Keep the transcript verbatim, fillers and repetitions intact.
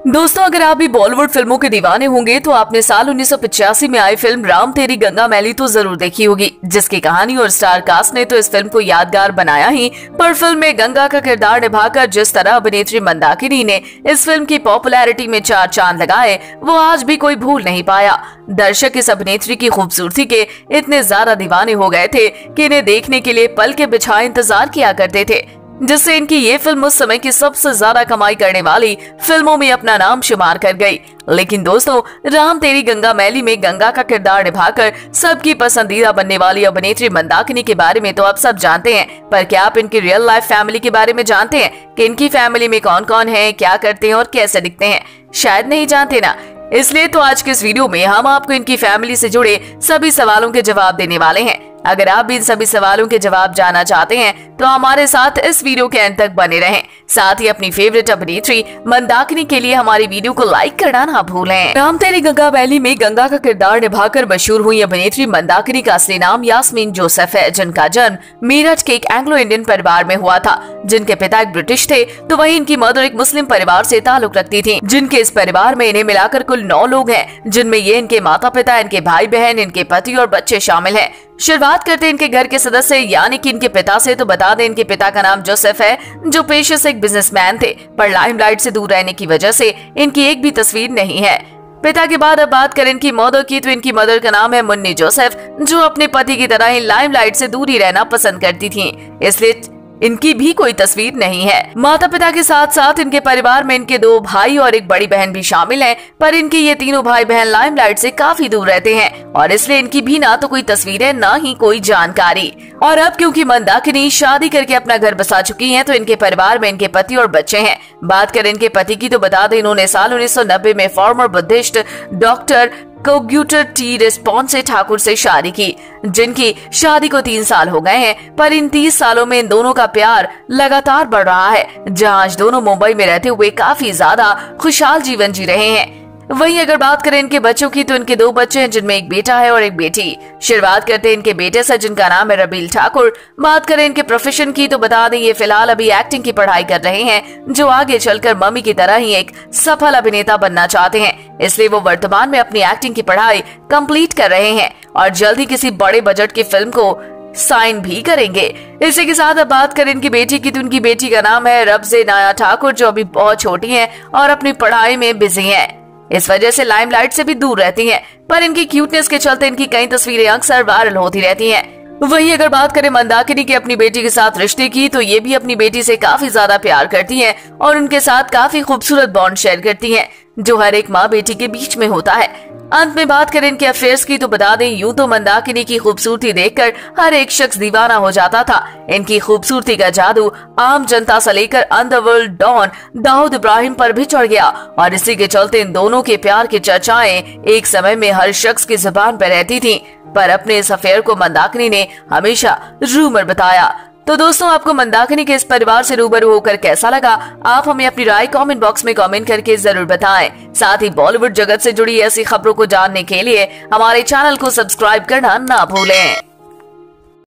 दोस्तों, अगर आप भी बॉलीवुड फिल्मों के दीवाने होंगे तो आपने साल उन्नीस सौ पचासी में आई फिल्म राम तेरी गंगा मैली तो जरूर देखी होगी, जिसकी कहानी और स्टार कास्ट ने तो इस फिल्म को यादगार बनाया ही, पर फिल्म में गंगा का किरदार निभाकर जिस तरह अभिनेत्री मंदाकिनी ने इस फिल्म की पॉपुलैरिटी में चार चांद लगाए, वो आज भी कोई भूल नहीं पाया। दर्शक इस अभिनेत्री की खूबसूरती के इतने ज्यादा दीवाने हो गए थे कि इन्हें देखने के लिए पल के बिछाए इंतजार किया करते थे, जिससे इनकी ये फिल्म उस समय की सबसे ज्यादा कमाई करने वाली फिल्मों में अपना नाम शुमार कर गई। लेकिन दोस्तों, राम तेरी गंगा मैली में गंगा का किरदार निभाकर सबकी पसंदीदा बनने वाली अभिनेत्री मंदाकिनी के बारे में तो आप सब जानते हैं, पर क्या आप इनकी रियल लाइफ फैमिली के बारे में जानते हैं कि इनकी फैमिली में कौन कौन है, क्या करते हैं और कैसे दिखते हैं? शायद नहीं जानते ना। इसलिए तो आज के इस वीडियो में हम आपको इनकी फैमिली से जुड़े सभी सवालों के जवाब देने वाले हैं। अगर आप भी इन सभी सवालों के जवाब जानना चाहते हैं तो हमारे साथ इस वीडियो के अंत तक बने रहें। साथ ही अपनी फेवरेट अभिनेत्री मंदाकिनी के लिए हमारी वीडियो को लाइक करना ना भूलें। राम तेरी गंगा मैली में गंगा का किरदार निभाकर मशहूर हुई अभिनेत्री मंदाकिनी का असली नाम यास्मीन जोसेफ है, जिनका जन्म मेरठ के एक एंग्लो इंडियन परिवार में हुआ था, जिनके पिता एक ब्रिटिश थे तो वहीं इनकी मदर एक मुस्लिम परिवार से ताल्लुक रखती थी। जिनके इस परिवार में इन्हें मिलाकर कुल नौ लोग हैं, जिनमें ये इनके माता पिता, इनके भाई बहन, इनके पति और बच्चे शामिल हैं। शुरुआत करते हैं इनके घर के सदस्य यानी कि इनके पिता से। तो बता दें, इनके पिता का नाम जोसेफ है, जो पेशे से एक बिजनेसमैन थे, पर लाइमलाइट से दूर रहने की वजह से इनकी एक भी तस्वीर नहीं है। पिता के बाद अब बात करें इनकी मदर की, तो इनकी मदर का नाम है मुन्नी जोसेफ, जो अपने पति की तरह ही लाइमलाइट से दूर ही रहना पसंद करती थी, इसलिए इनकी भी कोई तस्वीर नहीं है। माता पिता के साथ साथ इनके परिवार में इनके दो भाई और एक बड़ी बहन भी शामिल हैं, पर इनके ये तीनों भाई बहन लाइमलाइट से काफी दूर रहते हैं और इसलिए इनकी भी ना तो कोई तस्वीरें, ना ही कोई जानकारी। और अब क्योंकि मंदाकिनी शादी करके अपना घर बसा चुकी हैं, तो इनके परिवार में इनके पति और बच्चे हैं। बात करें इनके पति की, तो बता दें इन्होंने साल उन्नीस सौ नब्बे में फॉर्मर बुद्धिस्ट डॉक्टर कोग्यूटर टी रिस्पॉन्से ठाकुर से शादी की, जिनकी शादी को तीन साल हो गए हैं, पर इन तीस सालों में इन दोनों का प्यार लगातार बढ़ रहा है, जहां आज दोनों मुंबई में रहते हुए काफी ज्यादा खुशहाल जीवन जी रहे हैं। वहीं अगर बात करें इनके बच्चों की, तो इनके दो बच्चे हैं, जिनमें एक बेटा है और एक बेटी। शुरुआत करते हैं इनके बेटे से, जिनका नाम है रबील ठाकुर। बात करें इनके प्रोफेशन की, तो बता दें ये फिलहाल अभी एक्टिंग की पढ़ाई कर रहे हैं, जो आगे चलकर मम्मी की तरह ही एक सफल अभिनेता बनना चाहते हैं, इसलिए वो वर्तमान में अपनी एक्टिंग की पढ़ाई कंप्लीट कर रहे हैं और जल्द ही किसी बड़े बजट की फिल्म को साइन भी करेंगे। इसी के साथ अब बात करें इनकी बेटी की, तो उनकी बेटी का नाम है रब्जे नाया ठाकुर, जो अभी बहुत छोटी है और अपनी पढ़ाई में बिजी है, इस वजह से लाइमलाइट से भी दूर रहती हैं, पर इनकी क्यूटनेस के चलते इनकी कई तस्वीरें अक्सर वायरल होती रहती हैं। वहीं अगर बात करें मंदाकिनी के अपनी बेटी के साथ रिश्ते की, तो ये भी अपनी बेटी से काफी ज्यादा प्यार करती हैं और उनके साथ काफी खूबसूरत बॉन्ड शेयर करती हैं, जो हर एक माँ बेटी के बीच में होता है। अंत में बात करें इनके अफेयर्स की, तो बता दें यूं तो मंदाकिनी की खूबसूरती देखकर हर एक शख्स दीवाना हो जाता था। इनकी खूबसूरती का जादू आम जनता से लेकर अंडरवर्ल्ड डॉन दाऊद इब्राहिम पर भी चढ़ गया और इसी के चलते इन दोनों के प्यार की चर्चाएं एक समय में हर शख्स की जुबान पर रहती थी, पर अपने इस अफेयर को मंदाकिनी ने हमेशा रूमर बताया। तो दोस्तों, आपको मंदाकिनी के इस परिवार से रूबरू होकर कैसा लगा? आप हमें अपनी राय कमेंट बॉक्स में कमेंट करके जरूर बताएं। साथ ही बॉलीवुड जगत से जुड़ी ऐसी खबरों को जानने के लिए हमारे चैनल को सब्सक्राइब करना ना भूलें।